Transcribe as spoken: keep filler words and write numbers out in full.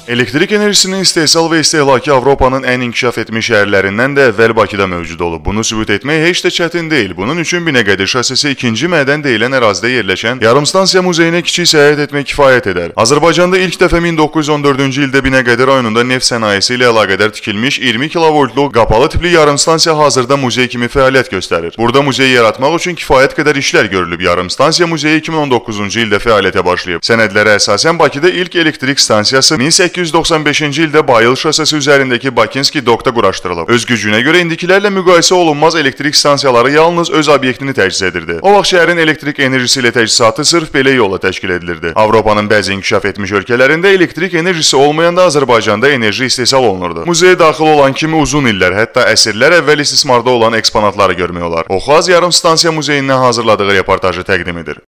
Elektrik enerjisinin istehsal və istehlakı Avropanın ən inkişaf etmiş şəhərlərindən də əvvəl Bakıda mövcud olub. Bunu sübut etmək heç də çətin deyil. Bunun üçün Binəqədi şosesi ikinci mədən deyilən ərazidə yerləşən yarımstansiya muzeyinə kiçik səyahət etmək kifayət edər. Azərbaycanda ilk dəfə min doqquz yüz on dördüncü ildə Binəqədi rayonunda neft sənayesi ilə əlaqədar tikilmiş iyirmi kilovoltluq qapalı tipli yarımstansiya hazırda muzey kimi fəaliyyət göstərir. Burada muzey yaratmaq üçün kifayət qədər işlər görülüb. Yarımstansiya muzeyi iki min on doqquzuncu ildə fəaliyyətə başlayıb. Sənədlərə əsasən Bakıda ilk elektrik stansiyası min səkkiz yüz doxsan beşinci ildə Bayıl şosesi üzərindəki Bakinski dokda quraşdırılıb. Öz gücünə görə indikilərlə müqayisə olunmaz elektrik stansiyaları yalnız öz obyektini təchiz edirdi. O vaxt şəhərin elektrik enerjisi ilə təchizatı sırf belə yolla təşkil edilirdi. Avropanın bəzi inkişaf etmiş ölkələrində elektrik enerjisi olmayanda Azərbaycanda enerji istehsal olunurdu. Muzeyə daxil olan kimi uzun illər, hətta əsrlər əvvəl istismarda olan eksponatları görmək olar. Oxaz Yarım Stansiya Muzeyindən hazırladığı reportajı təqdim edir.